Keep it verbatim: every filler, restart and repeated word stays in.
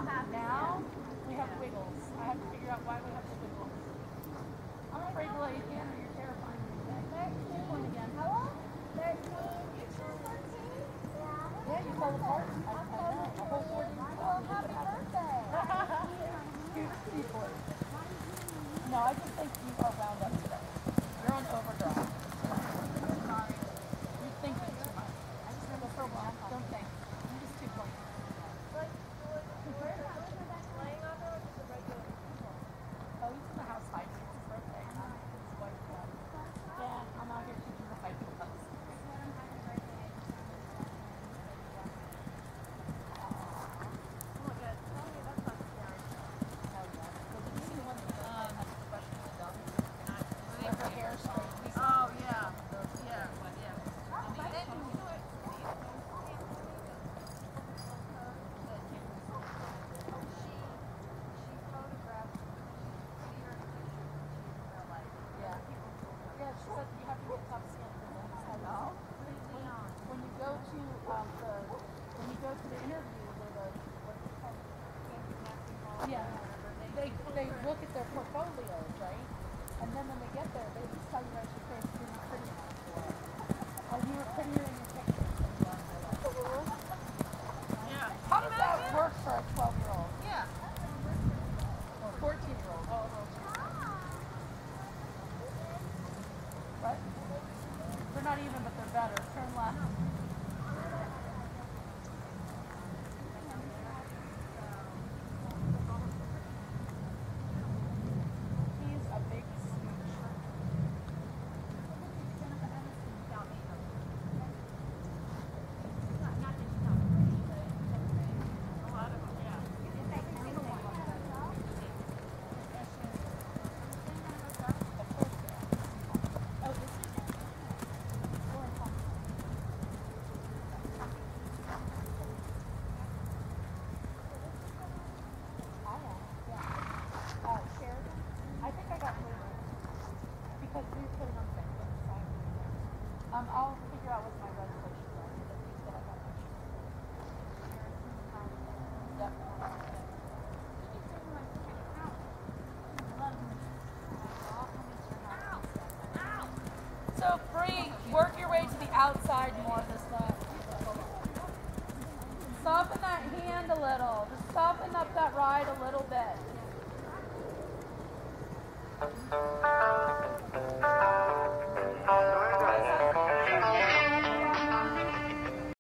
Now we have wiggles. I have to figure out why we have the wiggles. I'm afraid to let you in or you're terrifying me today. Keep going again. How old? thirteen. You turned thirteen? Yeah. Yeah, you fell apart. I, I know. A whole four days ago. Well, happy birthday. Cute people. No, I just think you are wound up today. You're on overdrive. Sorry. You're thinking too much. I just never so well. Don't think. You're just too close. Oh, he's in the house fighting. It's his birthday. Um, his wife, um, yeah, I'm out here teaching the fight clubs. Oh, yeah. Yeah, yeah. Yeah, she said you have to get tough skin for this. Hello? When, when you go to um, the when you go to the interview where the what's it called? Yeah. They they look at their portfolios, right? And then when they get there, they just tell you right to your face you're not pretty enough for it. Oh, you were prettier in your pictures than you are in real life. Yeah. How does that work for a twelve year old? Yeah. Or fourteen year old? Oh, oh, what? They're not even, but they're better. Turn left. He's a big smooch. Um, I'll figure out what my reservations are. That I got yep. So free, work your way to the outside more this time. Soften that hand a little. Just soften up that ride a little bit.